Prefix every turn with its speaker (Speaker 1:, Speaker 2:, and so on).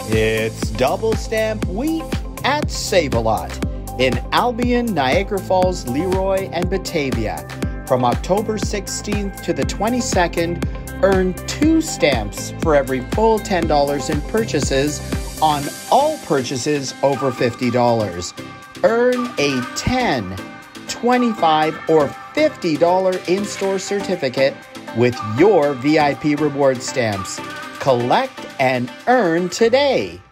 Speaker 1: It's Double Stamp Week at Save-A-Lot in Albion, Niagara Falls, Leroy, and Batavia. From October 16th to the 22nd, earn 2 stamps for every full $10 in purchases on all purchases over $50. Earn a $10, $25, or $50 in-store certificate with your VIP reward stamps. Collect and earn today.